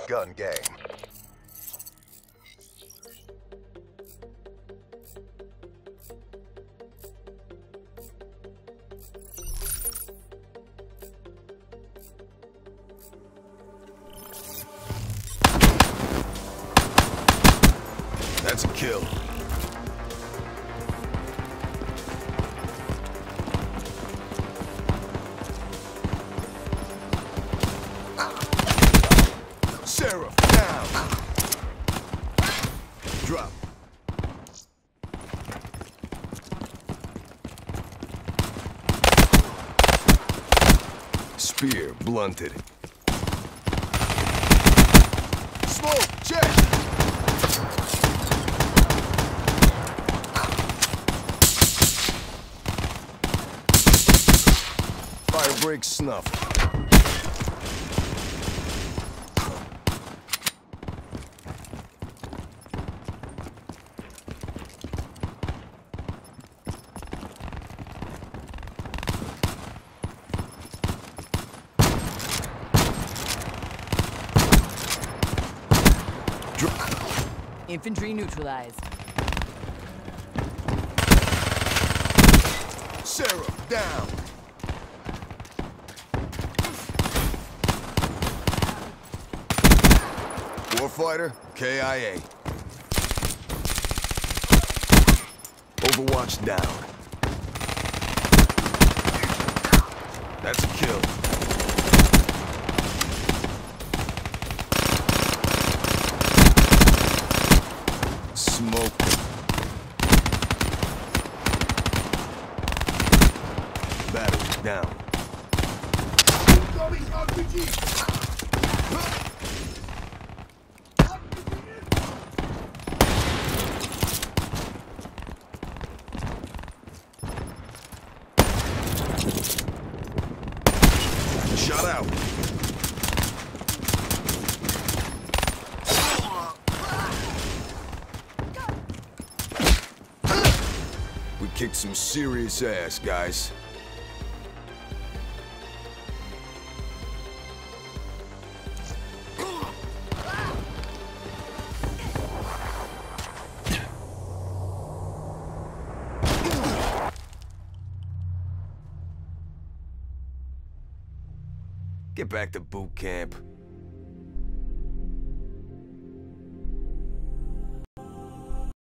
gun game. That's a kill. Sheriff, down. Drop. Spear blunted. Smoke, check. Fire break snuffed. Infantry neutralized. Sheriff, down. Warfighter, KIA. Overwatch down. That's a kill. Smoke. Battery down. Shot out. We kicked some serious ass, guys. Get back to boot camp.